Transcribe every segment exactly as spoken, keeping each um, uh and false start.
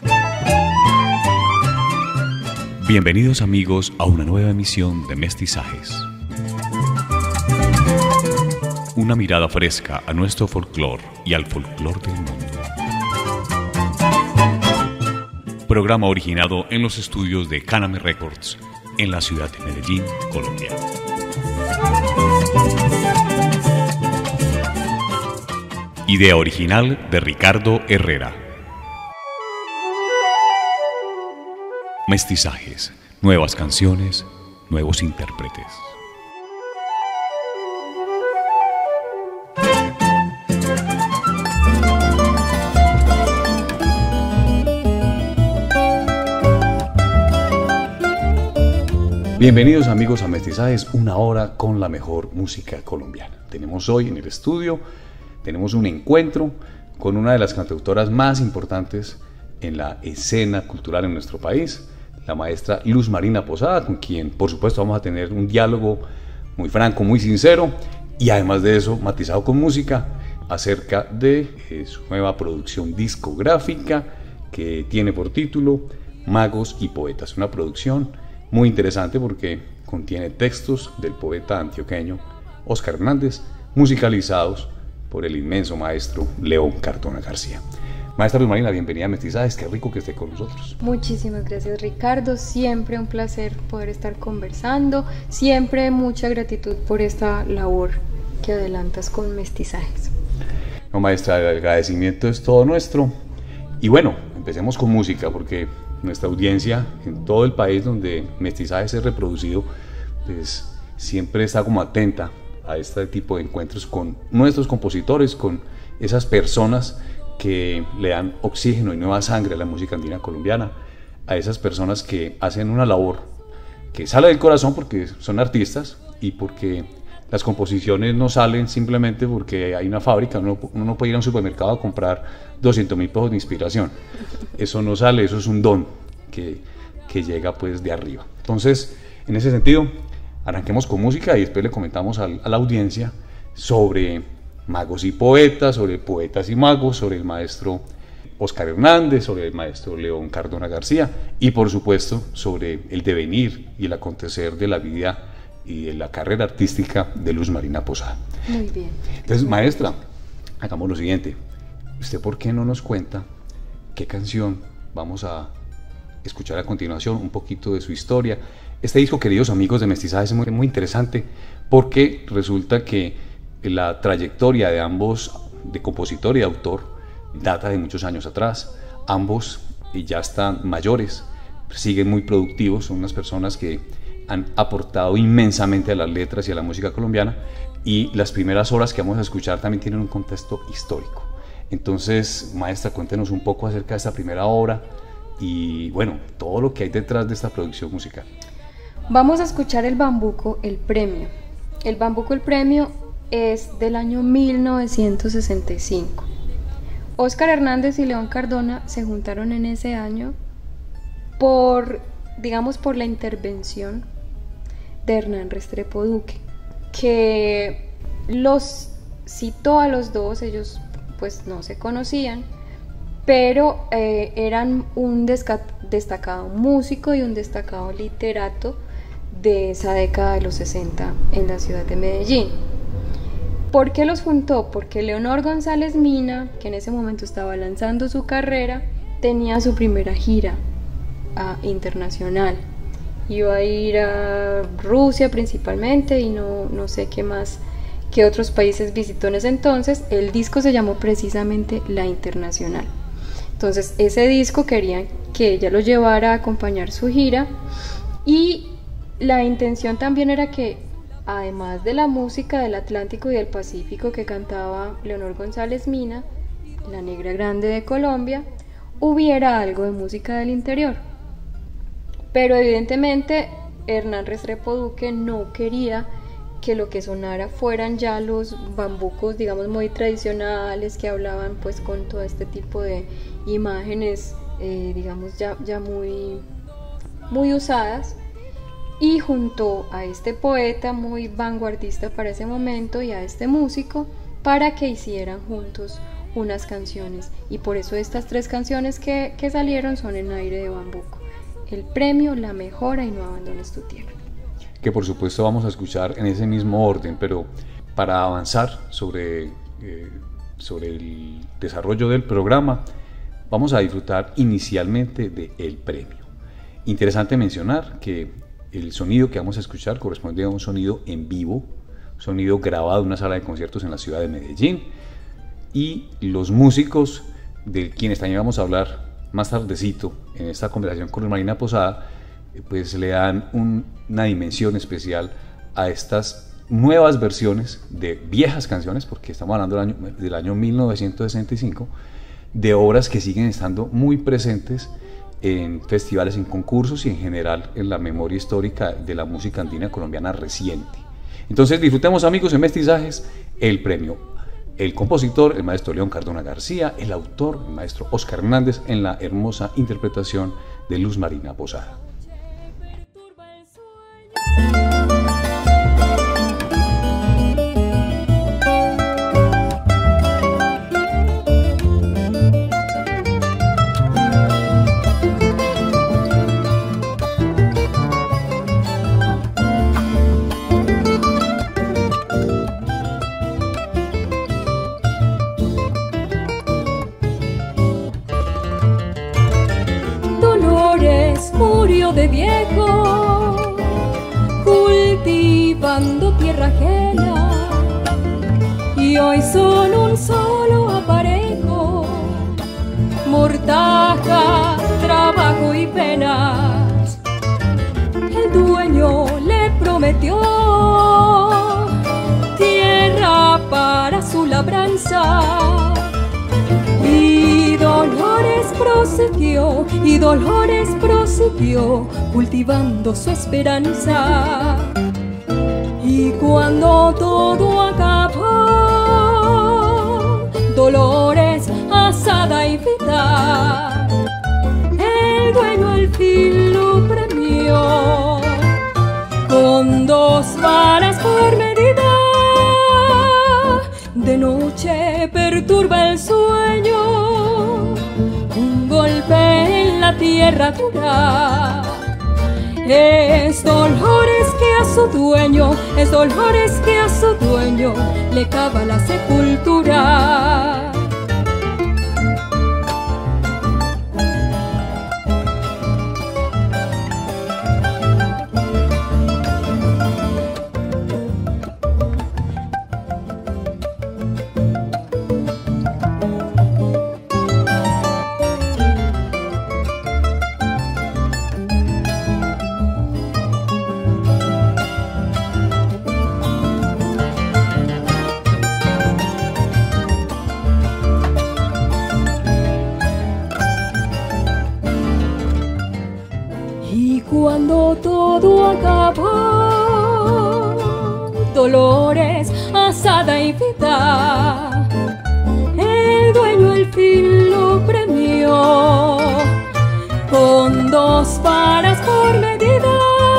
Bienvenidos amigos a una nueva emisión de Mestizajes. Una mirada fresca a nuestro folclore y al folclore del mundo. Programa originado en los estudios de Caname Records en la ciudad de Medellín, Colombia. Idea original de Ricardo Herrera. Mestizajes, nuevas canciones, nuevos intérpretes. Bienvenidos amigos a Mestizajes, una hora con la mejor música colombiana. Tenemos hoy en el estudio, tenemos un encuentro con una de las cantautoras más importantes en la escena cultural en nuestro país, la maestra Luz Marina Posada, con quien por supuesto vamos a tener un diálogo muy franco, muy sincero y además de eso matizado con música acerca de eh, su nueva producción discográfica que tiene por título Magos y Poetas, una producción muy interesante porque contiene textos del poeta antioqueño Óscar Hernández, musicalizados por el inmenso maestro León Cardona García. Maestra Luz Marina, bienvenida a Mestizajes, qué rico que esté con nosotros. Muchísimas gracias Ricardo, siempre un placer poder estar conversando, siempre mucha gratitud por esta labor que adelantas con Mestizajes. No, maestra, el agradecimiento es todo nuestro. Y bueno, empecemos con música porque nuestra audiencia en todo el país donde Mestizajes es reproducido, pues siempre está como atenta a este tipo de encuentros con nuestros compositores, con esas personas que le dan oxígeno y nueva sangre a la música andina colombiana, a esas personas que hacen una labor que sale del corazón porque son artistas y porque las composiciones no salen simplemente porque hay una fábrica, uno, uno no puede ir a un supermercado a comprar doscientos mil pesos de inspiración, eso no sale, eso es un don que, que llega pues de arriba. Entonces, en ese sentido, arranquemos con música y después le comentamos a, a la audiencia sobre magos y poetas, sobre poetas y magos, sobre el maestro Óscar Hernández, sobre el maestro León Cardona García y por supuesto sobre el devenir y el acontecer de la vida y de la carrera artística de Luz Marina Posada. Muy bien. Entonces, maestra, hagamos lo siguiente. ¿Usted por qué no nos cuenta qué canción vamos a escuchar a continuación? Un poquito de su historia. Este disco, queridos amigos de Mestizajes, es muy, muy interesante porque resulta que la trayectoria de ambos, de compositor y de autor, data de muchos años atrás. Ambos ya están mayores, siguen muy productivos, son unas personas que han aportado inmensamente a las letras y a la música colombiana y las primeras horas que vamos a escuchar también tienen un contexto histórico. Entonces, maestra, cuéntenos un poco acerca de esta primera obra y bueno, todo lo que hay detrás de esta producción musical. Vamos a escuchar el Bambuco, el premio. El Bambuco, el premio es del año mil novecientos sesenta y cinco. Óscar Hernández y León Cardona se juntaron en ese año por, digamos, por la intervención de Hernán Restrepo Duque, que los citó a los dos. Ellos pues no se conocían, pero eh, eran un destacado músico y un destacado literato de esa década de los sesenta en la ciudad de Medellín. ¿Por qué los juntó? Porque Leonor González Mina, que en ese momento estaba lanzando su carrera, tenía su primera gira uh, internacional. Iba a ir a Rusia principalmente y no, no sé qué más, qué otros países visitó en ese entonces. El disco se llamó precisamente La Internacional. Entonces ese disco querían que ella lo llevara a acompañar su gira y la intención también era que, además de la música del Atlántico y del Pacífico que cantaba Leonor González Mina, la negra grande de Colombia, hubiera algo de música del interior. Pero evidentemente Hernán Restrepo Duque no quería que lo que sonara fueran ya los bambucos, digamos, muy tradicionales, que hablaban pues con todo este tipo de imágenes, eh, digamos, ya, ya muy, muy usadas. Y junto a este poeta muy vanguardista para ese momento y a este músico para que hicieran juntos unas canciones, y por eso estas tres canciones que, que salieron son en Aire de Bambuco: El Premio, La Mejora y No Abandones Tu Tierra, que por supuesto vamos a escuchar en ese mismo orden, pero para avanzar sobre, eh, sobre el desarrollo del programa, vamos a disfrutar inicialmente de El Premio. Interesante mencionar que el sonido que vamos a escuchar corresponde a un sonido en vivo, sonido grabado en una sala de conciertos en la ciudad de Medellín, y los músicos de quienes también vamos a hablar más tardecito en esta conversación con Luz Marina Posada, pues le dan un, una dimensión especial a estas nuevas versiones de viejas canciones, porque estamos hablando del año, del año mil novecientos sesenta y cinco, de obras que siguen estando muy presentes en festivales, en concursos y en general en la memoria histórica de la música andina colombiana reciente. Entonces disfrutemos, amigos, en Mestizajes, El Premio. El compositor, el maestro León Cardona García; el autor, el maestro Óscar Hernández, en la hermosa interpretación de Luz Marina Posada. Murió de viejo, cultivando tierra ajena, y hoy son un solo aparejo, mortaja, trabajo y penas. El dueño le prometió tierra para su labranza, y Dolores prosiguió, y Dolores prosiguió cultivando su esperanza. Y cuando todo acabó, Dolores asada y vida, el dueño al fin lo premió con dos varas por medida. De noche perturba el sueño, un golpe en la tierra dura. Es Dolores que a su dueño, es Dolores que a su dueño le cava la sepultura. Cuando todo acabó, Dolores asada y vida, el dueño al fin lo premió con dos varas por medida.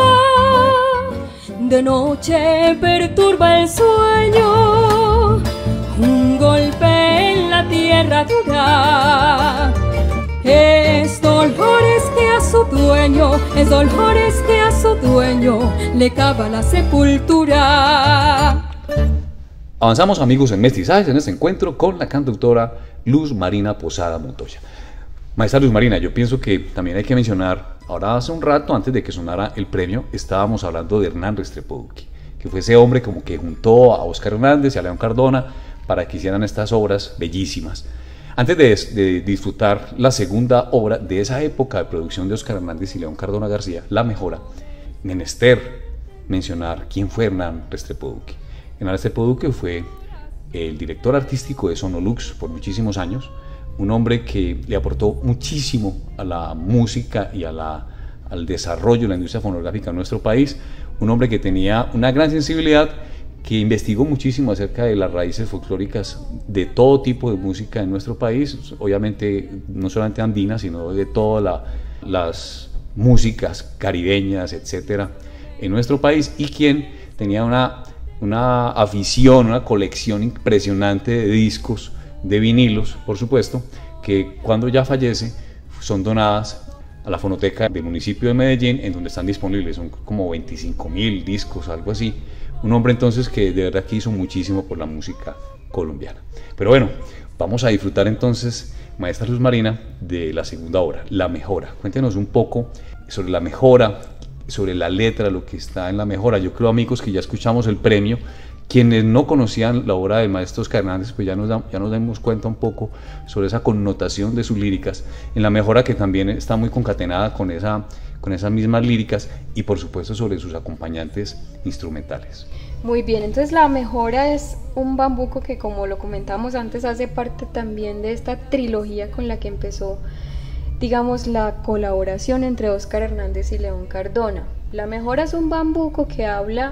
De noche perturba el sueño, un golpe en la tierra dura. Es Dolores que a su dueño, es Dolores que a su dueño le cava la sepultura. Avanzamos, amigos, en Mestizajes, en este encuentro con la cantautora Luz Marina Posada Montoya. Maestra Luz Marina, yo pienso que también hay que mencionar, ahora hace un rato, antes de que sonara El Premio, estábamos hablando de Hernán Restrepo Duque, que fue ese hombre como que juntó a Óscar Hernández y a León Cardona para que hicieran estas obras bellísimas. Antes de, de disfrutar la segunda obra de esa época de producción de Óscar Hernández y León Cardona García, La Mejora, menester mencionar quién fue Hernán Restrepo Duque. Hernán Restrepo Duque fue el director artístico de Sonolux por muchísimos años, un hombre que le aportó muchísimo a la música y a la, al desarrollo de la industria fonográfica en nuestro país, un hombre que tenía una gran sensibilidad, que investigó muchísimo acerca de las raíces folclóricas de todo tipo de música en nuestro país, obviamente no solamente andina, sino de todas la, las músicas caribeñas, etcétera, en nuestro país, y quien tenía una, una afición, una colección impresionante de discos de vinilos, por supuesto, que cuando ya fallece son donadas a la fonoteca del municipio de Medellín, en donde están disponibles, son como veinticinco mil discos, algo así. Un hombre entonces que de verdad que hizo muchísimo por la música colombiana. Pero bueno, vamos a disfrutar entonces, maestra Luz Marina, de la segunda obra, La Mejora. Cuéntenos un poco sobre La Mejora, sobre la letra, lo que está en La Mejora. Yo creo, amigos, que ya escuchamos el premio. Quienes no conocían la obra del maestro Óscar Hernández, pues ya nos, da, ya nos damos cuenta un poco sobre esa connotación de sus líricas, en La Mejora, que también está muy concatenada con, esa, con esas mismas líricas, y por supuesto sobre sus acompañantes instrumentales. Muy bien, entonces La Mejora es un bambuco que, como lo comentamos antes, hace parte también de esta trilogía con la que empezó, digamos, la colaboración entre Óscar Hernández y León Cardona. La Mejora es un bambuco que habla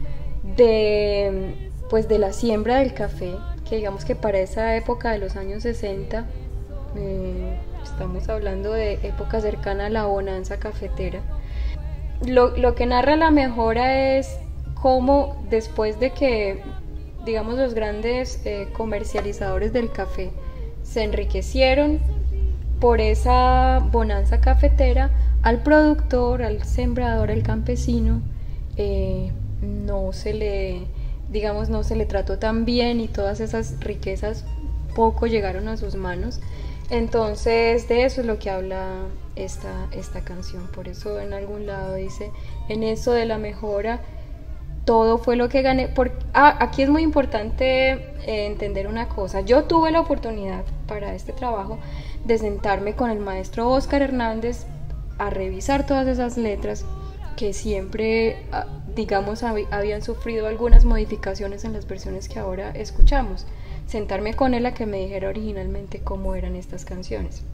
de, pues, de la siembra del café, que digamos que para esa época de los años sesenta, eh, estamos hablando de época cercana a la bonanza cafetera. Lo, lo que narra La Mejora es cómo después de que, digamos, los grandes eh, comercializadores del café se enriquecieron por esa bonanza cafetera, al productor, al sembrador, al campesino, eh, no se le, digamos, no se le trató tan bien, y todas esas riquezas poco llegaron a sus manos. Entonces de eso es lo que habla esta, esta canción. Por eso en algún lado dice, en eso de la mejora, todo fue lo que gané. Por, ah, aquí es muy importante eh, entender una cosa. Yo tuve la oportunidad para este trabajo de sentarme con el maestro Óscar Hernández a revisar todas esas letras que siempre, digamos, hab- habían sufrido algunas modificaciones en las versiones que ahora escuchamos. Sentarme con él a que me dijera originalmente cómo eran estas canciones.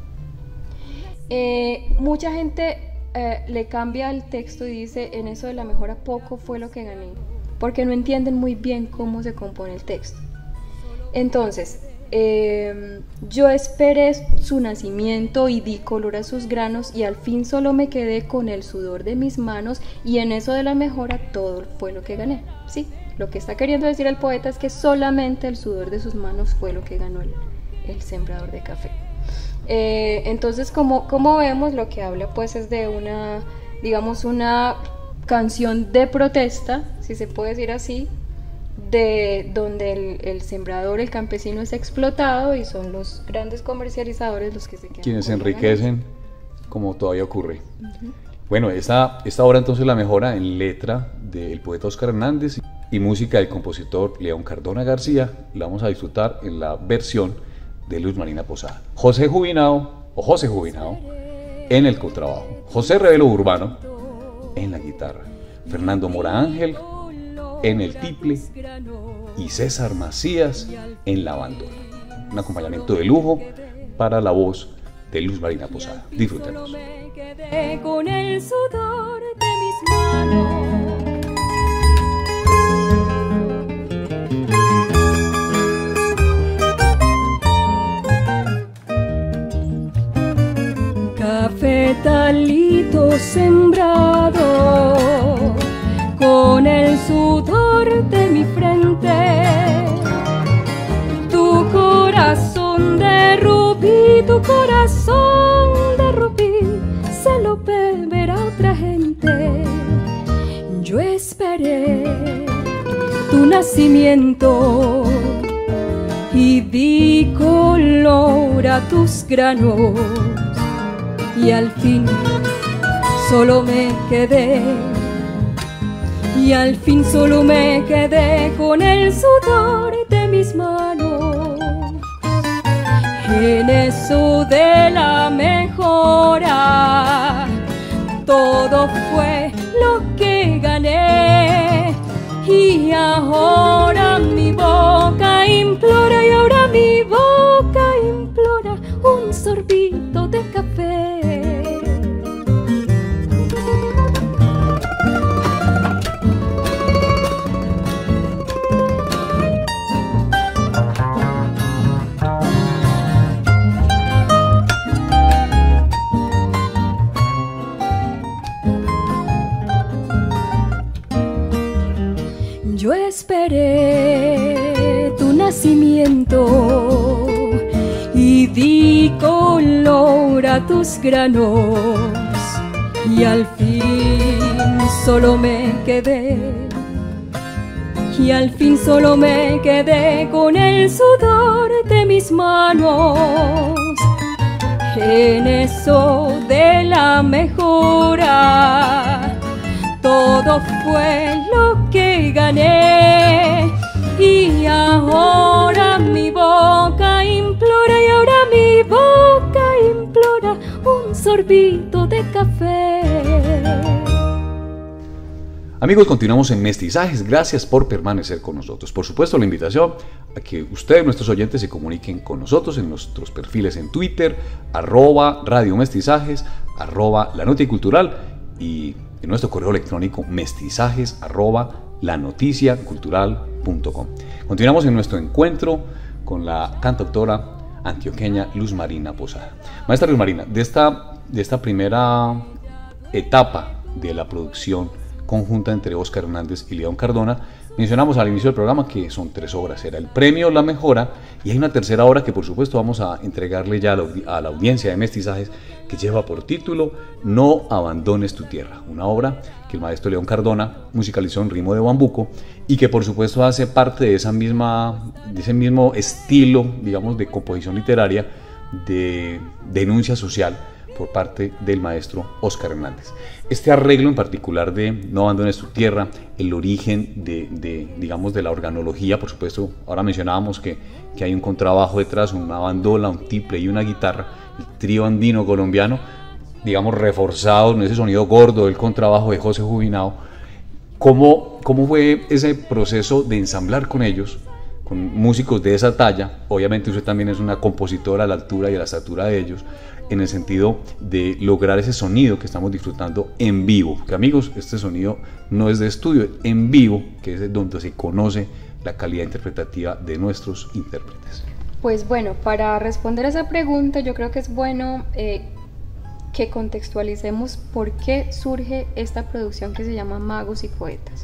Eh, mucha gente eh, le cambia el texto y dice, en eso de la mejora poco fue lo que gané, porque no entienden muy bien cómo se compone el texto. Entonces, eh, yo esperé su nacimiento y di color a sus granos, y al fin solo me quedé con el sudor de mis manos, y en eso de la mejora todo fue lo que gané. Sí, lo que está queriendo decir el poeta es que solamente el sudor de sus manos fue lo que ganó el, el sembrador de café. Eh, entonces, como, como vemos, lo que habla pues es de una, digamos, una canción de protesta, si se puede decir así, de donde el, el sembrador, el campesino, es explotado y son los grandes comercializadores los que se quedan. Quienes se enriquecen, como todavía ocurre. Uh-huh. Bueno, esta, esta obra entonces La Mejora, en letra del poeta Óscar Hernández y música del compositor León Cardona García, la vamos a disfrutar en la versión de Luz Marina Posada. José Jubinao, o José Jubinao, en el contrabajo. José Revelo Urbano, en la guitarra. Fernando Mora Ángel, en el tiple, y César Macías en la bandola. Un acompañamiento de lujo para la voz de Luz Marina Posada. Disfrútenos. Me quedé con el sudor de mis manos. Cafetalito sembrado con el sudor de mi frente, tu corazón de rubí, tu corazón de rubí, se lo beberá otra gente. Yo esperé tu nacimiento y di color a tus granos, y al fin solo me quedé Y al fin solo me quedé con el sudor de mis manos. En eso de la mejora, todo fue lo que gané. Y ahora mi boca implora, y ahora mi boca implora un sorbito de café. di color a tus granos y al fin solo me quedé, y al fin solo me quedé con el sudor de mis manos. En eso de la mejora, todo fue lo que gané. Y ahora mi boca implora, y ahora mi boca implora un sorbito de café. Amigos, continuamos en Mestizajes. Gracias por permanecer con nosotros. Por supuesto, la invitación a que ustedes, nuestros oyentes, se comuniquen con nosotros en nuestros perfiles en Twitter, arroba Radio Mestizajes, arroba La Notia Cultural, y en nuestro correo electrónico mestizajes arroba lanoticiacultural punto com. Continuamos en nuestro encuentro con la cantautora antioqueña Luz Marina Posada. Maestra Luz Marina, de esta, de esta primera etapa de la producción conjunta entre Óscar Hernández y León Cardona, mencionamos al inicio del programa que son tres obras: era el premio La Mejora, y hay una tercera obra que por supuesto vamos a entregarle ya a la, a la audiencia de Mestizajes, que lleva por título No abandones tu tierra, una obra que el maestro León Cardona musicalizó en ritmo de bambuco y que por supuesto hace parte de, esa misma, de ese mismo estilo, digamos, de composición literaria, de denuncia social por parte del maestro Óscar Hernández. Este arreglo en particular de No abandones tu tierra, el origen de, de, digamos, de la organología, por supuesto, ahora mencionábamos que, que hay un contrabajo detrás, una bandola, un tiple y una guitarra, el trío andino colombiano, digamos, reforzado en ese sonido gordo del contrabajo de José Jubinao. ¿Cómo, cómo fue ese proceso de ensamblar con ellos, con músicos de esa talla? Obviamente usted también es una compositora a la altura y a la estatura de ellos, en el sentido de lograr ese sonido que estamos disfrutando en vivo. Que amigos, este sonido no es de estudio, es en vivo, que es donde se conoce la calidad interpretativa de nuestros intérpretes. Pues bueno, para responder a esa pregunta, yo creo que es bueno eh, que contextualicemos por qué surge esta producción que se llama Magos y Poetas.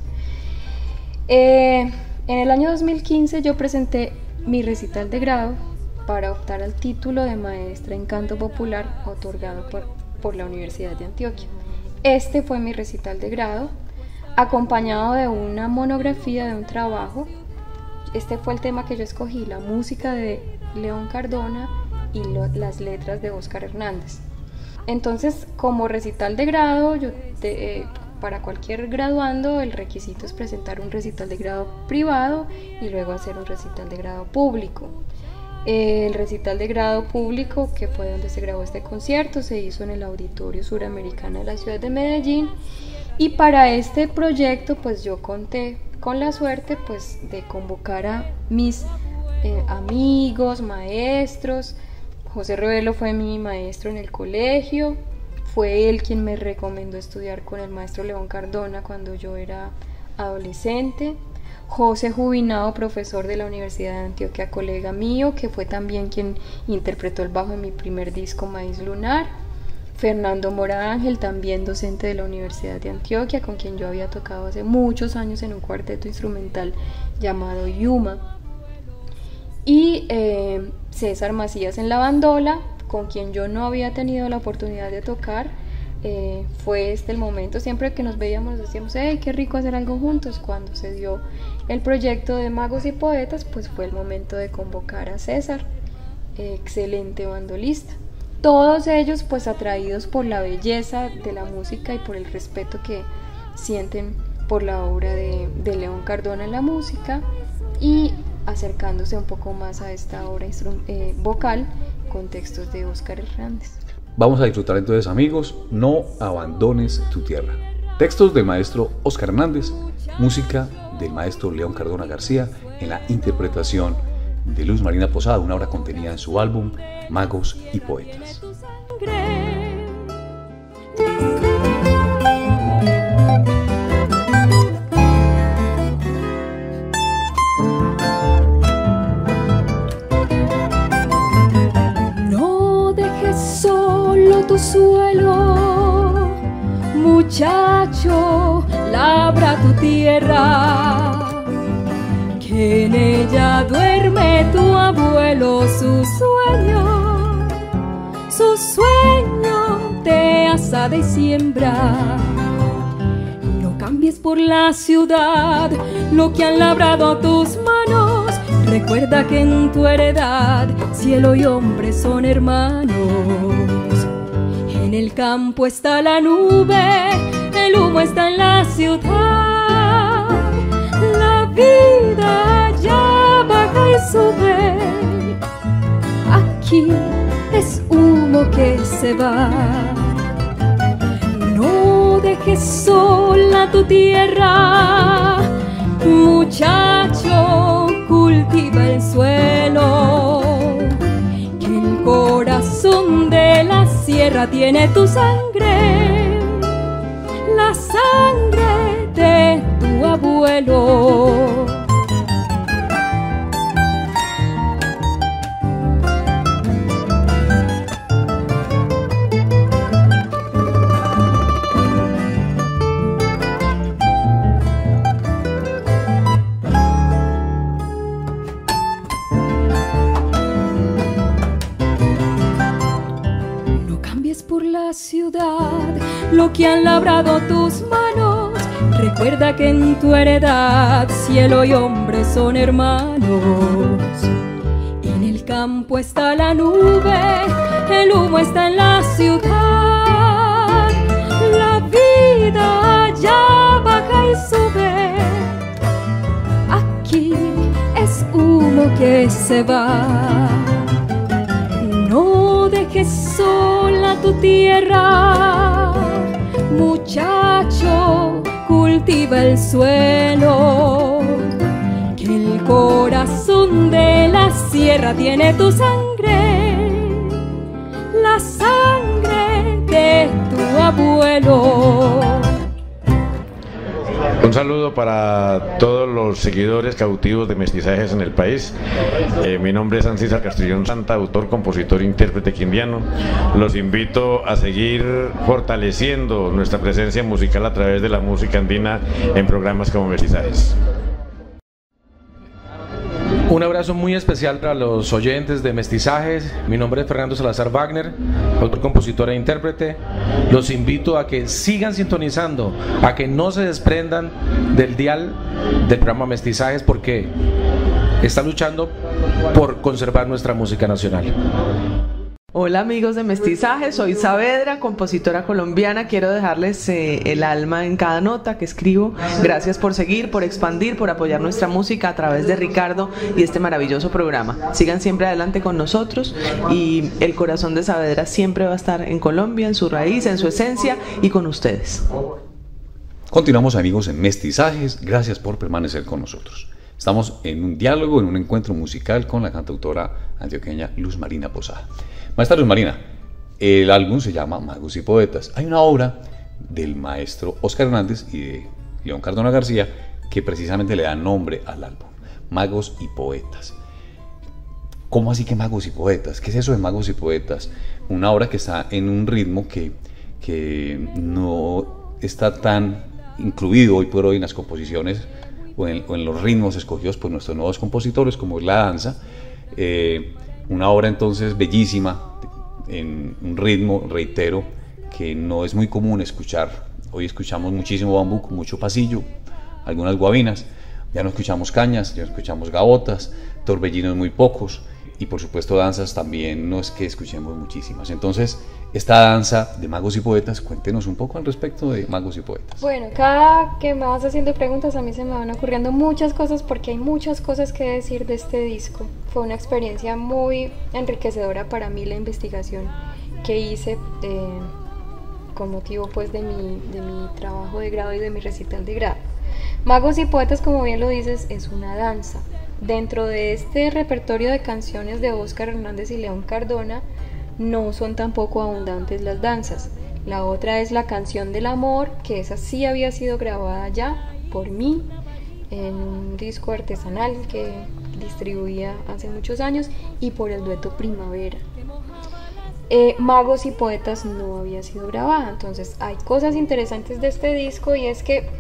Eh, en el año dos mil quince yo presenté mi recital de grado para optar al título de maestra en canto popular otorgado por, por la Universidad de Antioquia. Este fue mi recital de grado, acompañado de una monografía de un trabajo. Este fue el tema que yo escogí, la música de León Cardona y lo, las letras de Óscar Hernández. Entonces, como recital de grado, yo te, eh, para cualquier graduando el requisito es presentar un recital de grado privado y luego hacer un recital de grado público. El recital de grado público, que fue donde se grabó este concierto, se hizo en el Auditorio Suramericano de la ciudad de Medellín, y para este proyecto pues yo conté con la suerte pues de convocar a mis eh, amigos, maestros. José Revelo fue mi maestro en el colegio, fue él quien me recomendó estudiar con el maestro León Cardona cuando yo era adolescente. José Jubinao, profesor de la Universidad de Antioquia, colega mío, que fue también quien interpretó el bajo en mi primer disco Maíz Lunar. Fernando Mora Ángel, también docente de la Universidad de Antioquia, con quien yo había tocado hace muchos años en un cuarteto instrumental llamado Yuma. Y eh, César Macías en la bandola, con quien yo no había tenido la oportunidad de tocar. Eh, fue este el momento, siempre que nos veíamos decíamos, hey, qué rico hacer algo juntos. Cuando se dio el proyecto de Magos y Poetas, pues fue el momento de convocar a César, eh, excelente bandolista. Todos ellos pues atraídos por la belleza de la música y por el respeto que sienten por la obra de, de León Cardona en la música, y acercándose un poco más a esta obra eh, vocal con textos de Óscar Hernández. Vamos a disfrutar entonces, amigos, No abandones tu tierra. Textos del maestro Óscar Hernández, música del maestro León Cardona García, en la interpretación de Luz Marina Posada, una obra contenida en su álbum Magos y Poetas. Tu suelo, muchacho, labra tu tierra, que en ella duerme tu abuelo, su sueño posada y siembra. No cambies por la ciudad lo que han labrado tus manos. Recuerda que en tu heredad cielo y hombre son hermanos. En el campo está la nube, el humo está en la ciudad. La vida ya baja y sube. Aquí es humo que se va. No dejes sola tu tierra, muchacho, cultiva el suelo. Que el corazón de la sierra tiene tu sangre, la sangre de tu abuelo. Ciudad, lo que han labrado tus manos. Recuerda que en tu heredad cielo y hombre son hermanos. En el campo está la nube, el humo está en la ciudad. La vida ya baja y sube. Aquí es humo que se va. No dejes sola tu tierra, muchacho, cultiva el suelo. Que el corazón de la sierra tiene tu sangre, la sangre de tu abuelo. Un saludo para todos los seguidores cautivos de Mestizajes en el país. Eh, mi nombre es Ancísar Castrillón Santa, autor, compositor, intérprete quindiano. Los invito a seguir fortaleciendo nuestra presencia musical a través de la música andina en programas como Mestizajes. Un abrazo muy especial para los oyentes de Mestizajes. Mi nombre es Fernando Salazar Wagner, autor, compositor e intérprete. Los invito a que sigan sintonizando, a que no se desprendan del dial del programa Mestizajes, porque está luchando por conservar nuestra música nacional. Hola amigos de Mestizajes, soy Saavedra, compositora colombiana. Quiero dejarles eh, el alma en cada nota que escribo. Gracias por seguir, por expandir, por apoyar nuestra música a través de Ricardo y este maravilloso programa. Sigan siempre adelante con nosotros y el corazón de Saavedra siempre va a estar en Colombia, en su raíz, en su esencia y con ustedes. Continuamos, amigos, en Mestizajes. Gracias por permanecer con nosotros. Estamos en un diálogo, en un encuentro musical con la cantautora antioqueña Luz Marina Posada. Maestra Luz Marina, el álbum se llama Magos y Poetas. Hay una obra del maestro Óscar Hernández y de León Cardona García que precisamente le da nombre al álbum, Magos y Poetas. ¿Cómo así que Magos y Poetas? ¿Qué es eso de Magos y Poetas? Una obra que está en un ritmo que, que no está tan incluido hoy por hoy en las composiciones o en, o en los ritmos escogidos por nuestros nuevos compositores, como es la danza. Eh, una obra entonces bellísima, en un ritmo, reitero, que no es muy común escuchar. Hoy escuchamos muchísimo bambuco, mucho pasillo, algunas guabinas, ya no escuchamos cañas, ya no escuchamos gabotas, torbellinos muy pocos, y por supuesto danzas también no es que escuchemos muchísimas. Entonces, esta danza de Magos y Poetas, cuéntenos un poco al respecto de Magos y Poetas. Bueno, cada que me vas haciendo preguntas a mí se me van ocurriendo muchas cosas, porque hay muchas cosas que decir de este disco. Fue una experiencia muy enriquecedora para mí la investigación que hice eh, con motivo pues de mi, de mi trabajo de grado y de mi recital de grado. Magos y Poetas, como bien lo dices, es una danza. Dentro de este repertorio de canciones de Óscar Hernández y León Cardona, no son tampoco abundantes las danzas. La otra es la Canción del Amor, que esa sí había sido grabada ya por mí en un disco artesanal que distribuía hace muchos años, y por el dueto Primavera. Eh, Magos y Poetas no había sido grabada. Entonces hay cosas interesantes de este disco, y es que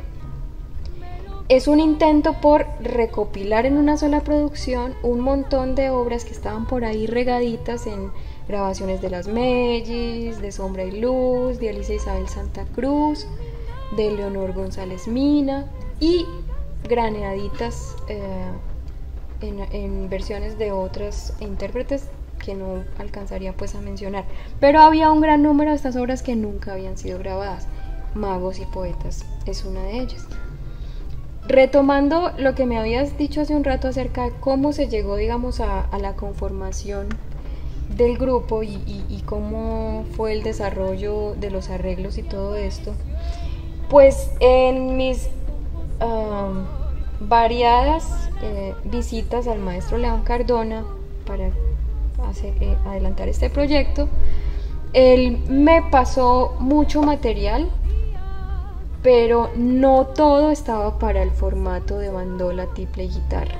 es un intento por recopilar en una sola producción un montón de obras que estaban por ahí regaditas en grabaciones de Las Mellis, de Sombra y Luz, de Alicia Isabel Santa Cruz, de Leonor González Mina y graneaditas eh, en, en versiones de otros intérpretes que no alcanzaría pues a mencionar, pero había un gran número de estas obras que nunca habían sido grabadas. Magos y Poetas es una de ellas. Retomando lo que me habías dicho hace un rato acerca de cómo se llegó, digamos, a, a la conformación del grupo y, y, y cómo fue el desarrollo de los arreglos y todo esto, pues en mis um, variadas eh, visitas al maestro León Cardona para hacer, eh, adelantar este proyecto, él me pasó mucho material, pero no todo estaba para el formato de bandola, tiple y guitarra.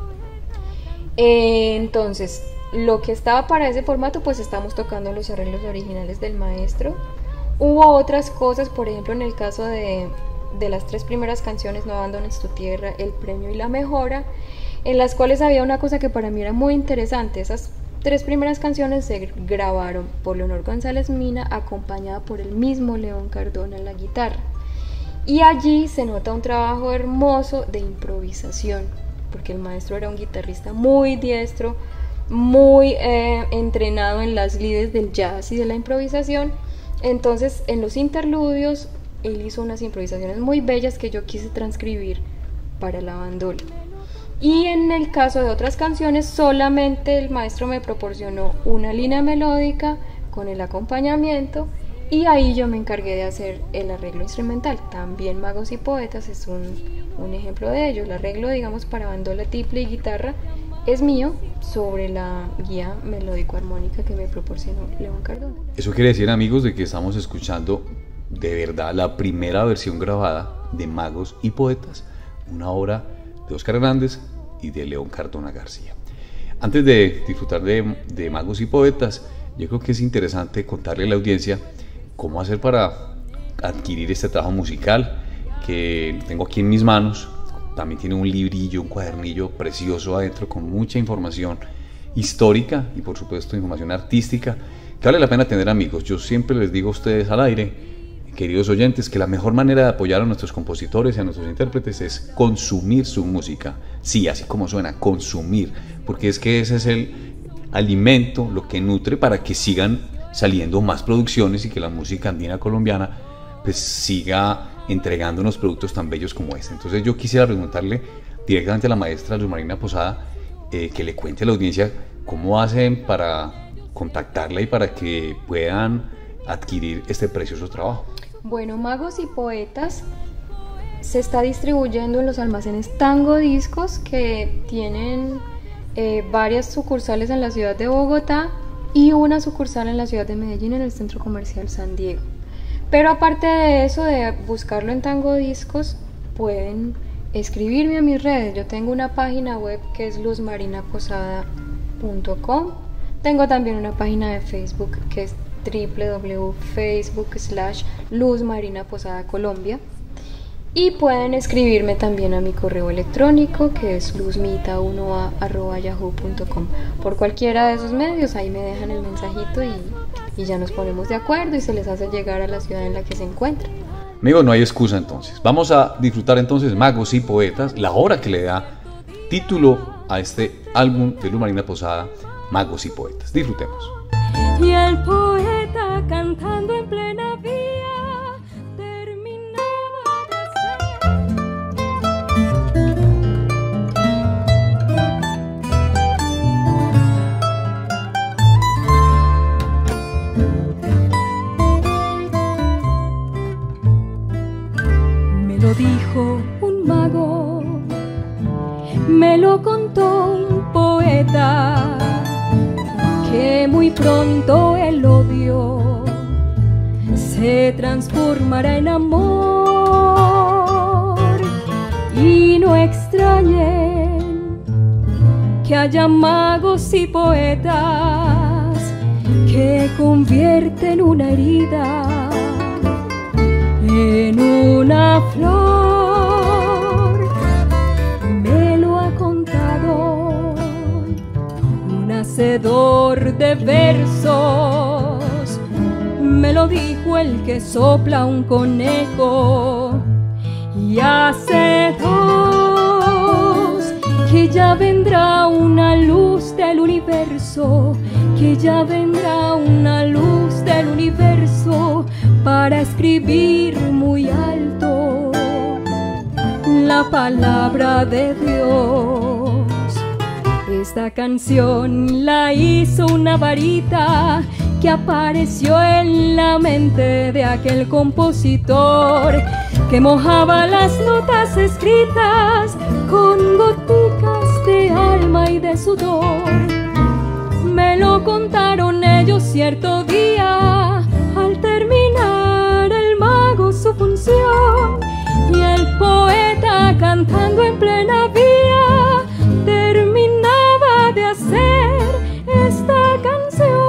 Eh, entonces, lo que estaba para ese formato, pues estamos tocando los arreglos originales del maestro. Hubo otras cosas, por ejemplo, en el caso de, de las tres primeras canciones, No abandones tu tierra, El premio y La mejora, en las cuales había una cosa que para mí era muy interesante. Esas tres primeras canciones se grabaron por Leonor González Mina, acompañada por el mismo León Cardona en la guitarra. Y allí se nota un trabajo hermoso de improvisación, porque el maestro era un guitarrista muy diestro, muy eh, entrenado en las lides del jazz y de la improvisación. Entonces, en los interludios, él hizo unas improvisaciones muy bellas que yo quise transcribir para la bandola. Y en el caso de otras canciones, solamente el maestro me proporcionó una línea melódica con el acompañamiento, y ahí yo me encargué de hacer el arreglo instrumental. También Magos y Poetas es un, un ejemplo de ello. El arreglo, digamos, para bandola, tiple y guitarra es mío, sobre la guía melódico-armónica que me proporcionó León Cardona. Eso quiere decir, amigos, de que estamos escuchando de verdad la primera versión grabada de Magos y Poetas, una obra de Óscar Hernández y de León Cardona García. Antes de disfrutar de, de Magos y Poetas, yo creo que es interesante contarle a la audiencia cómo hacer para adquirir este trabajo musical que tengo aquí en mis manos. También tiene un librillo, un cuadernillo precioso adentro con mucha información histórica y por supuesto información artística que vale la pena tener, amigos. Yo siempre les digo a ustedes al aire, queridos oyentes, que la mejor manera de apoyar a nuestros compositores y a nuestros intérpretes es consumir su música. Sí, así como suena, consumir, porque es que ese es el alimento, lo que nutre para que sigan saliendo más producciones y que la música andina colombiana pues siga entregándonos productos tan bellos como este. Entonces yo quisiera preguntarle directamente a la maestra Luz Marina Posada eh, que le cuente a la audiencia cómo hacen para contactarla y para que puedan adquirir este precioso trabajo. Bueno, Magos y Poetas se está distribuyendo en los almacenes Tango Discos, que tienen eh, varias sucursales en la ciudad de Bogotá y una sucursal en la ciudad de Medellín, en el Centro Comercial San Diego. Pero aparte de eso, de buscarlo en Tango Discos, pueden escribirme a mis redes. Yo tengo una página web que es luz marina posada punto com. Tengo también una página de Facebook que es doble u doble u doble u punto facebook slash Luz Marina Posada Colombia. Y pueden escribirme también a mi correo electrónico, que es luzmita uno a arroba yahoo punto com. Por cualquiera de esos medios, ahí me dejan el mensajito y, y ya nos ponemos de acuerdo y se les hace llegar a la ciudad en la que se encuentran. Amigos, no hay excusa entonces. Vamos a disfrutar entonces Magos y Poetas, la obra que le da título a este álbum de Luz Marina Posada, Magos y Poetas. Disfrutemos. Y el poeta cantando en plena vía terminaba de Me lo dijo un mago, me lo contó un poeta, que muy pronto el odio se transformará en amor. Y no extrañen que haya magos y poetas que convierten una herida en una flor. Me lo ha contado un hacedor de versos lo dijo el que sopla un conejo. Y hace dos que ya vendrá una luz del universo, que ya vendrá una luz del universo para escribir muy alto la palabra de Dios. Esta canción la hizo una varita que apareció en la mente de aquel compositor que mojaba las notas escritas con goticas de alma y de sudor. Me lo contaron ellos cierto día al terminar el mago su función, y el poeta cantando en plena vía terminaba de hacer esta canción.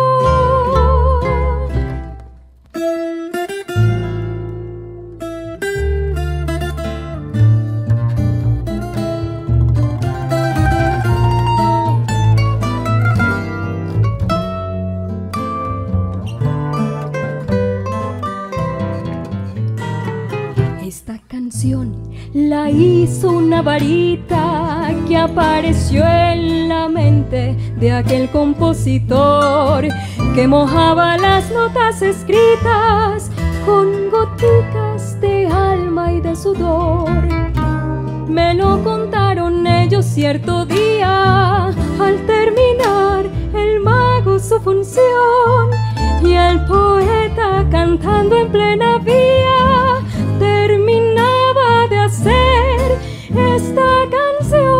Esta canción la hizo una varita que apareció en la mente de aquel compositor que mojaba las notas escritas con goticas de alma y de sudor. Me lo contaron ellos cierto día al terminar el mago su función, y el poeta cantando en plena vía terminaba de hacer esta canción.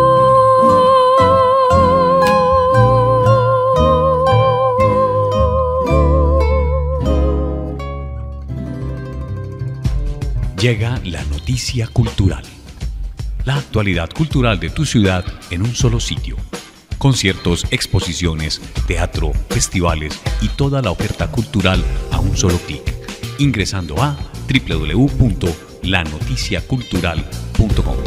Llega la noticia cultural. La actualidad cultural de tu ciudad en un solo sitio. Conciertos, exposiciones, teatro, festivales y toda la oferta cultural a un solo clic. Ingresando a doble u doble u doble u punto la noticia cultural punto com.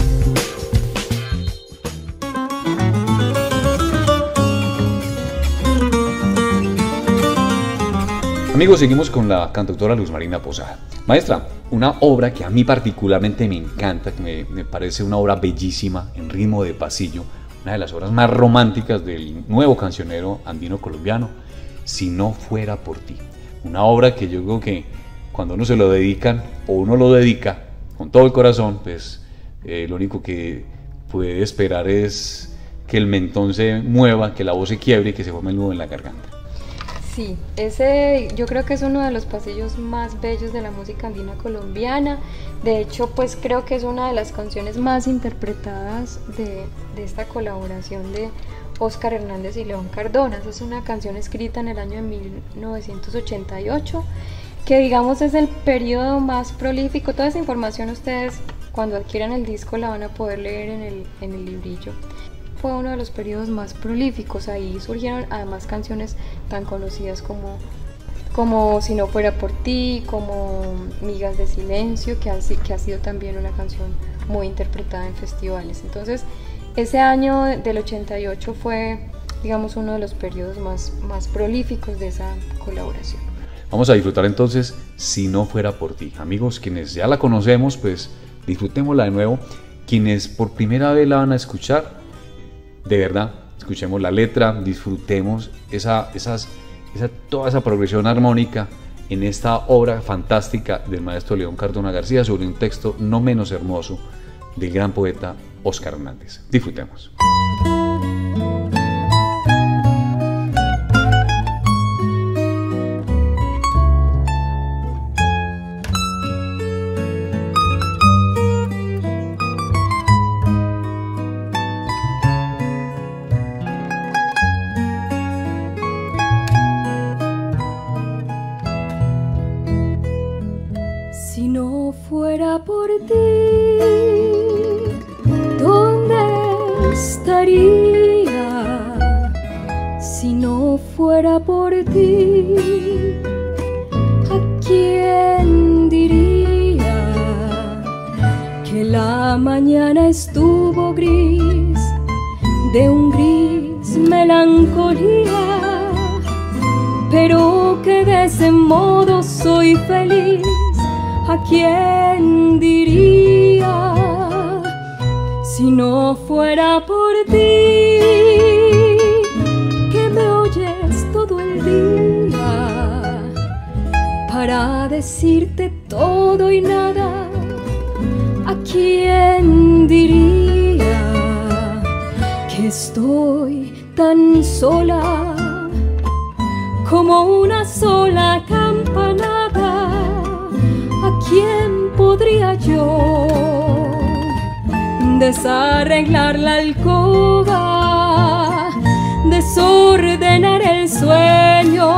Amigos, seguimos con la cantautora Luz Marina Posada. Maestra, una obra que a mí particularmente me encanta, que me, me parece una obra bellísima en ritmo de pasillo, una de las obras más románticas del nuevo cancionero andino colombiano, Si no fuera por ti. Una obra que yo creo que cuando uno se lo dedican o uno lo dedica con todo el corazón, pues eh, lo único que puede esperar es que el mentón se mueva, que la voz se quiebre y que se forme el nudo en la garganta. Sí, ese yo creo que es uno de los pasillos más bellos de la música andina colombiana. De hecho, pues creo que es una de las canciones más interpretadas de, de esta colaboración de Óscar Hernández y León Cardona. Es una canción escrita en el año de mil novecientos ochenta y ocho, que digamos es el periodo más prolífico. Toda esa información ustedes cuando adquieran el disco la van a poder leer en el, en el librillo. Fue uno de los periodos más prolíficos. Ahí surgieron además canciones tan conocidas como, como Si no fuera por ti, como Migas de silencio, que ha, que ha sido también una canción muy interpretada en festivales. Entonces, ese año del ochenta y ocho fue, digamos, uno de los periodos más, más prolíficos de esa colaboración. Vamos a disfrutar entonces Si no fuera por ti. Amigos, quienes ya la conocemos, pues disfrutémosla de nuevo. Quienes por primera vez la van a escuchar, de verdad, escuchemos la letra, disfrutemos esa, esas, esa, toda esa progresión armónica en esta obra fantástica del maestro León Cardona García sobre un texto no menos hermoso del gran poeta Óscar Hernández. Disfrutemos. Si no fuera por ti, ¿dónde estaría? Si no fuera por ti, ¿a quién diría que la mañana estuvo gris, de un gris melancolía, pero que de ese modo soy feliz. ¿A quién diría si no fuera por ti, que me oyes todo el día para decirte todo y nada? ¿A quién diría que estoy tan sola como una sola campanada? ¿A quién podría yo desarreglar la alcoba, desordenar el sueño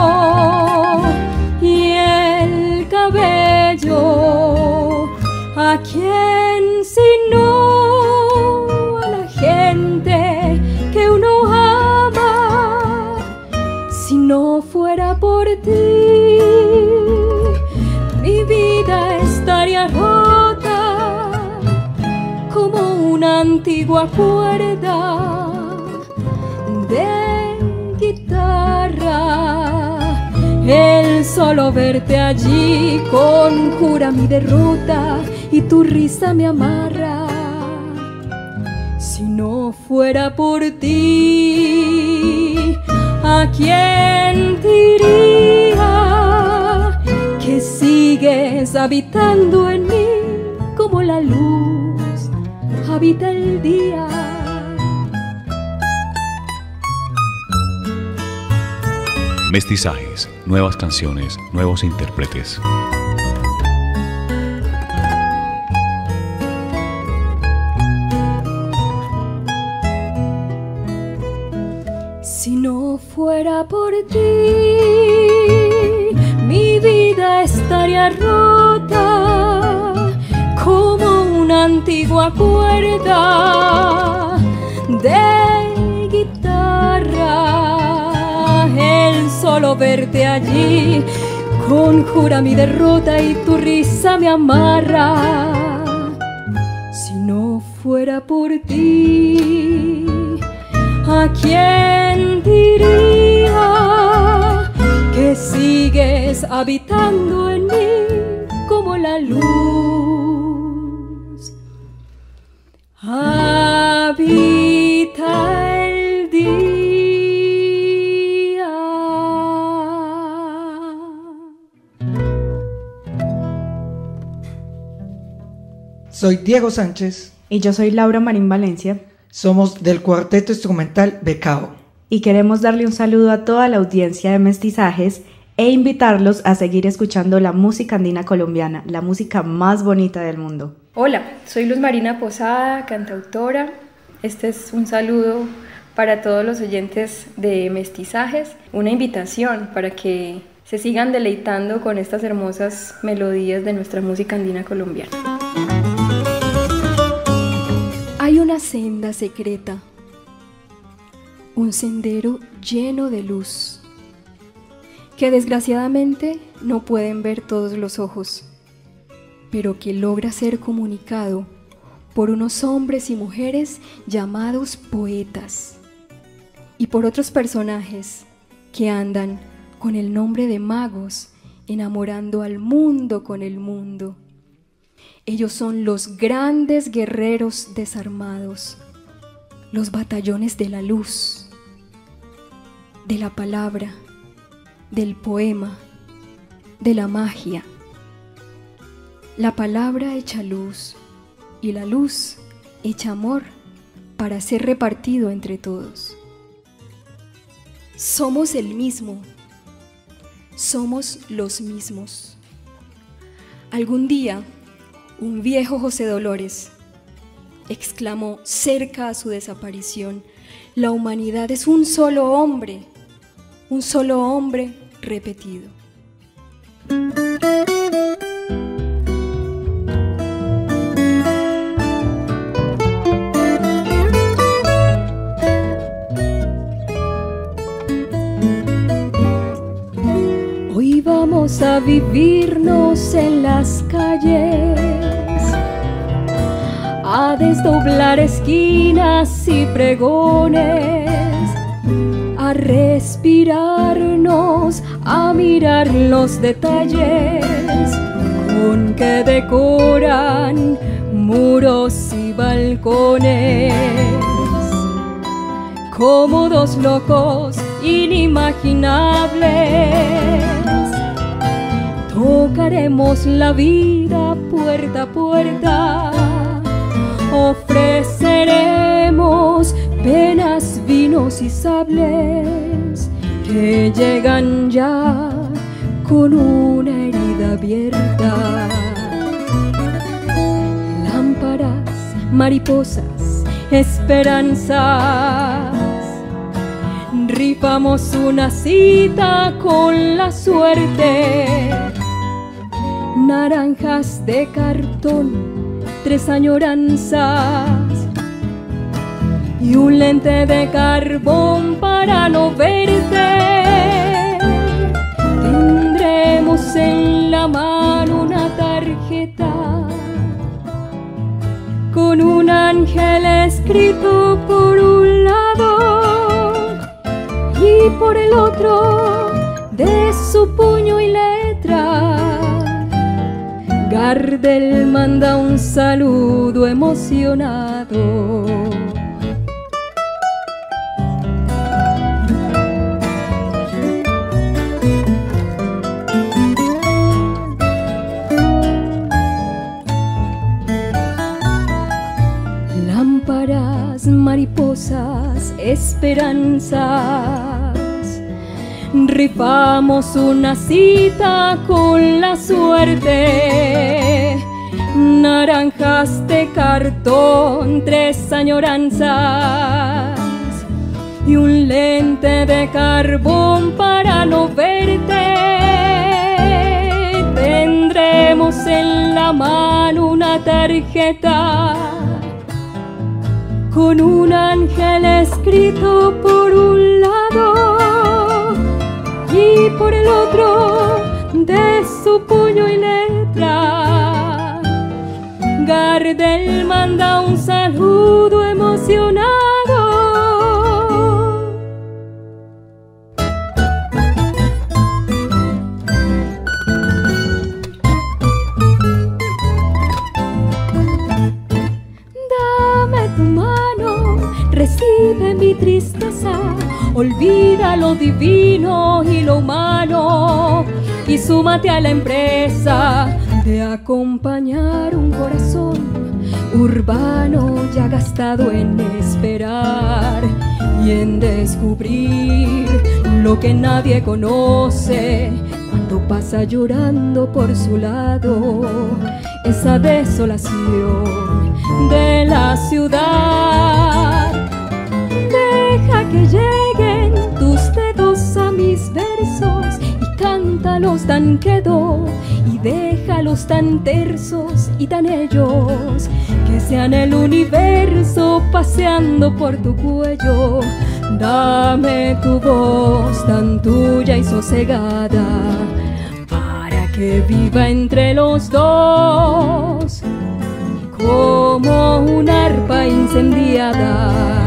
y el cabello? ¿A quién sino a la gente que uno ama? Si no fuera por ti, mi vida estaría rota como una antigua cuerda de guitarra. El solo verte allí conjura mi derrota y tu risa me amarra. Si no fuera por ti, ¿a quién diría que sigues habitando en mí como la luz habita el día? Mestizajes, nuevas canciones, nuevos intérpretes. Si no fuera por ti, mi vida estaría rota como una antigua cuerda de guitarra. El solo verte allí conjura mi derrota y tu risa me amarra. Si no fuera por ti, ¿a quién diría que sigues habitando en mí como la luz habita el día? Soy Diego Sánchez. Y yo soy Laura Marín Valencia. Somos del cuarteto instrumental Becao. Y queremos darle un saludo a toda la audiencia de Mestizajes e invitarlos a seguir escuchando la música andina colombiana, la música más bonita del mundo. Hola, soy Luz Marina Posada, cantautora. Este es un saludo para todos los oyentes de Mestizajes, una invitación para que se sigan deleitando con estas hermosas melodías de nuestra música andina colombiana. Hay una senda secreta, un sendero lleno de luz, que desgraciadamente no pueden ver todos los ojos, pero que logra ser comunicado por unos hombres y mujeres llamados poetas, y por otros personajes que andan con el nombre de magos, enamorando al mundo con el mundo. Ellos son los grandes guerreros desarmados, los batallones de la luz, de la palabra, del poema, de la magia. La palabra echa luz y la luz echa amor para ser repartido entre todos. Somos el mismo, somos los mismos. Algún día, un viejo José Dolores exclamó cerca a su desaparición: la humanidad es un solo hombre, un solo hombre repetido. Hoy vamos a vivirnos en las calles, a desdoblar esquinas y pregones, a respirarnos a mirar los detalles con que decoran muros y balcones. Como dos locos inimaginables, tocaremos la vida puerta a puerta, ofreceremos penas, vinos y sables que llegan ya con una herida abierta. Lámparas, mariposas, esperanzas, rifamos una cita con la suerte. Naranjas de cartón, tres añoranzas y un lente de carbón para no verte. Tendremos en la mano una tarjeta con un ángel escrito por un lado y por el otro de su puño y letra. Gardel manda un saludo emocionado. Lámparas, mariposas, esperanzas, rifamos una cita con la suerte. Naranjas de cartón, tres añoranzas y un lente de carbón para no verte. Tendremos en la mano una tarjeta con un ángel escrito por un lado y por el otro de su puño y letra. Gardel manda un saludo emocionado. Dame tu mano, recibe mi tristeza, olvida lo divino y lo humano y súmate a la empresa de acompañar un corazón urbano ya gastado en esperar y en descubrir lo que nadie conoce cuando pasa llorando por su lado esa desolación de la ciudad. Deja que lleguen tus dedos a mis versos y cántalos tan quedo y déjalos tan tersos y tan ellos que sean el universo paseando por tu cuello. Dame tu voz tan tuya y sosegada para que viva entre los dos como una arpa incendiada.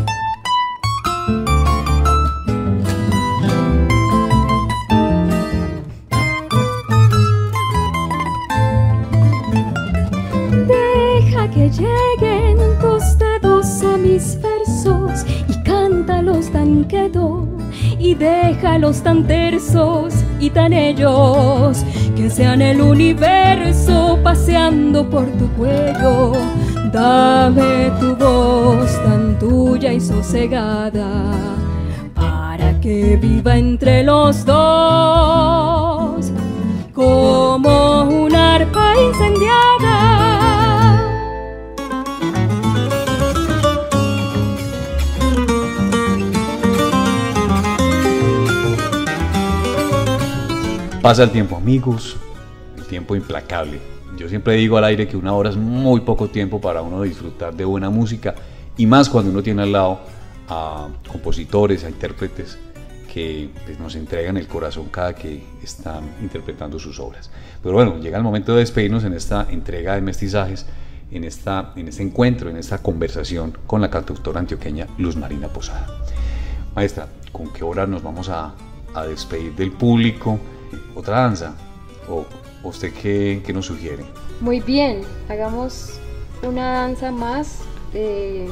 Que lleguen tus dedos a mis versos y cántalos tan quedo y déjalos tan tersos y tan ellos que sean el universo paseando por tu cuello. Dame tu voz tan tuya y sosegada para que viva entre los dos como una arpa incendiada. Pasa el tiempo, amigos, el tiempo implacable. Yo siempre digo al aire que una hora es muy poco tiempo para uno disfrutar de buena música y más cuando uno tiene al lado a compositores, a intérpretes que pues, nos entregan el corazón cada que están interpretando sus obras. Pero bueno, llega el momento de despedirnos en esta entrega de Mestizajes, en, esta, en este encuentro, en esta conversación con la cantautora antioqueña Luz Marina Posada. Maestra, ¿con qué obra nos vamos a a despedir del público. ¿Otra danza? ¿O usted qué, qué nos sugiere? Muy bien, hagamos una danza más. Eh,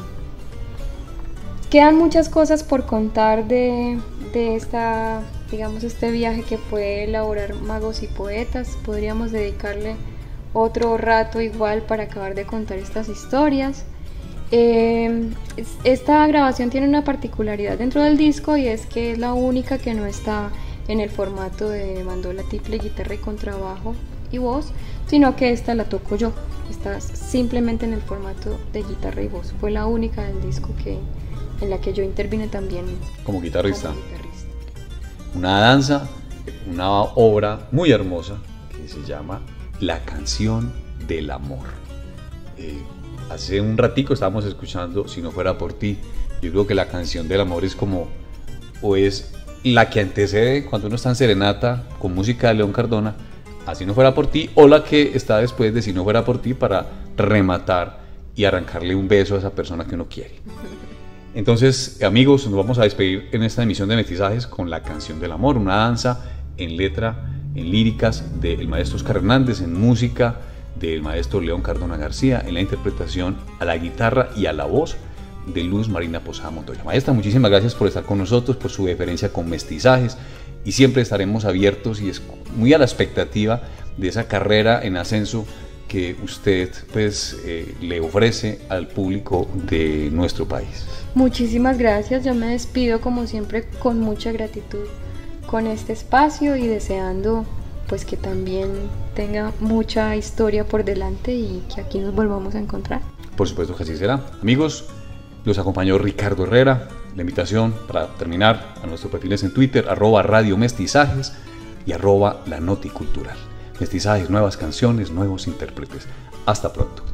quedan muchas cosas por contar de, de esta, digamos, este viaje que fue elaborar magos y poetas. Podríamos dedicarle otro rato igual para acabar de contar estas historias. Eh, esta grabación tiene una particularidad dentro del disco, y es que es la única que no está en el formato de bandola, tiple, guitarra y contrabajo y voz, sino que esta la toco yo. Está simplemente en el formato de guitarra y voz. Fue la única del disco que, en la que yo intervine también como guitarrista. como guitarrista. Una danza, una obra muy hermosa que se llama La Canción del Amor. Eh, hace un ratico estábamos escuchando Si no fuera por ti. Yo creo que la canción del amor es como, o es la que antecede cuando uno está en serenata con música de León Cardona, a Si no fuera por ti, o la que está después de Si no fuera por ti, para rematar y arrancarle un beso a esa persona que uno quiere. Entonces, amigos, nos vamos a despedir en esta emisión de Mestizajes con La Canción del Amor, una danza en letra, en líricas del maestro Oscar Hernández, en música del maestro León Cardona García, en la interpretación a la guitarra y a la voz de Luz Marina Posada Montoya. Maestra, muchísimas gracias por estar con nosotros, por su deferencia con Mestizajes, y siempre estaremos abiertos y muy a la expectativa de esa carrera en ascenso que usted pues eh, le ofrece al público de nuestro país. Muchísimas gracias, yo me despido como siempre con mucha gratitud con este espacio y deseando pues que también tenga mucha historia por delante y que aquí nos volvamos a encontrar. Por supuesto que así será. Amigos, los acompañó Ricardo Herrera. La invitación para terminar a nuestros perfiles en Twitter, arroba Radio Mestizajes y arroba La Noti Cultural. Mestizajes, nuevas canciones, nuevos intérpretes. Hasta pronto.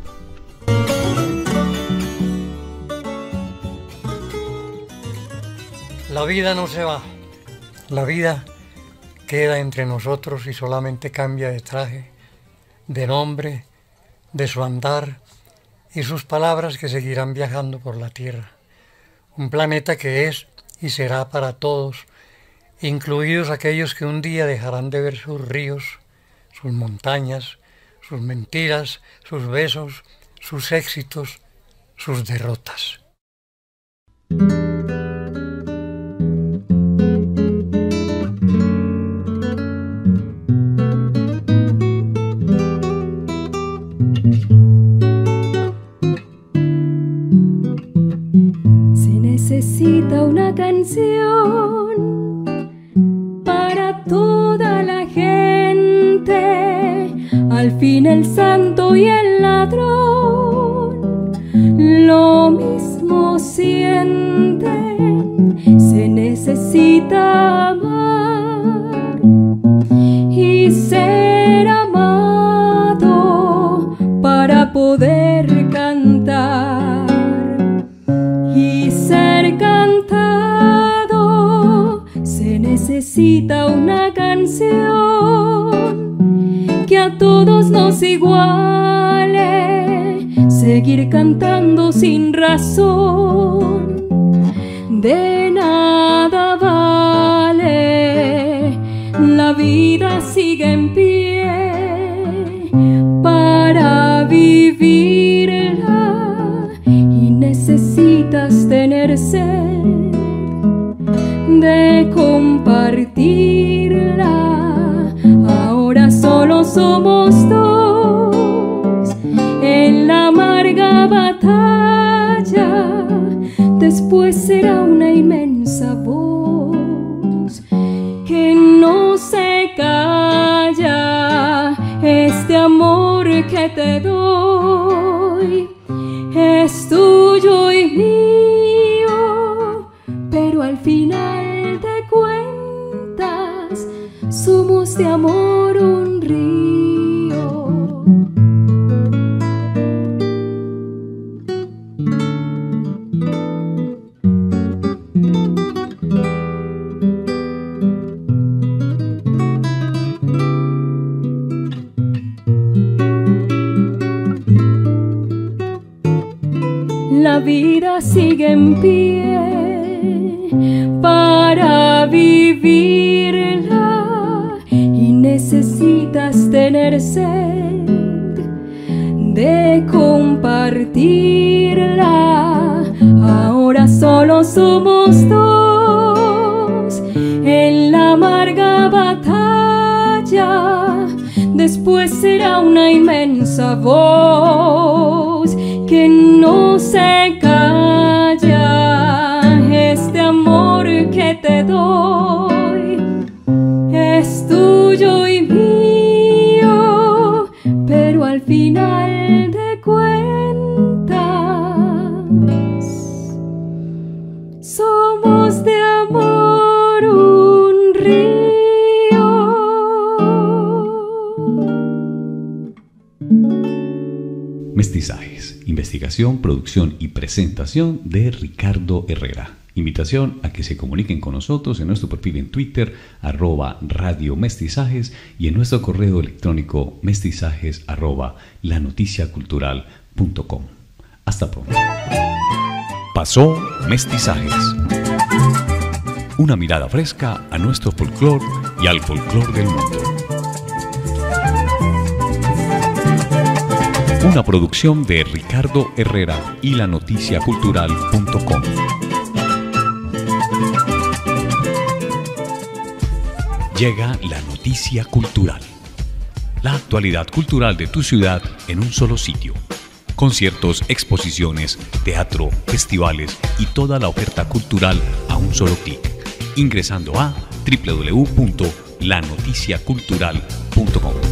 La vida no se va. La vida queda entre nosotros y solamente cambia de traje, de nombre, de su andar y sus palabras que seguirán viajando por la tierra. Un planeta que es y será para todos, incluidos aquellos que un día dejarán de ver sus ríos, sus montañas, sus mentiras, sus besos, sus éxitos, sus derrotas. Necesita una canción para toda la gente, al fin el santo y el ladrón lo mismo sienten. Se necesita amar y ser amado para poder cantar y ser cantado. Se necesita una canción que a todos nos iguale, seguir cantando sin razón. De nada vale, la vida sigue en pie para vivirla, y necesitas tener sed de compartirla. Ahora solo somos dos en la amarga batalla, después será una inmensa voz que no se calla. Este amor que te doy es tuyo y mío, pero al final de cuentas somos de amor un río. La vida sigue en pie para vivir. vivirla y necesitas tener sed de compartirla. Ahora solo somos dos en la amarga batalla. Después será una inmensa voz que no se calla. Este amor que te doy es tuyo y mío, pero al final de cuentas somos de amor un río. Mestizajes, investigación, producción y presentación de Ricardo Herrera. Invitación a que se comuniquen con nosotros en nuestro perfil en Twitter, arroba Radio Mestizajes, y en nuestro correo electrónico mestizajes arroba lanoticiacultural punto com. Hasta pronto. Pasó Mestizajes. Una mirada fresca a nuestro folclore y al folclore del mundo. Una producción de Ricardo Herrera y lanoticiacultural punto com. Llega la noticia cultural. La actualidad cultural de tu ciudad en un solo sitio. Conciertos, exposiciones, teatro, festivales y toda la oferta cultural a un solo clic. Ingresando a doble u doble u doble u punto la noticia cultural punto com.